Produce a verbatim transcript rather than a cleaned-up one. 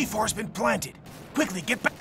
C four has been planted. Quickly, get back.